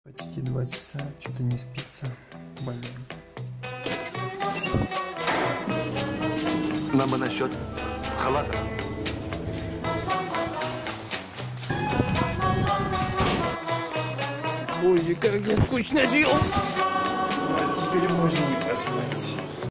Почти 2 часа, что-то не спится. Блин. Нам бы насчет халата. Ой, как я скучно жил. А теперь можно не поспать.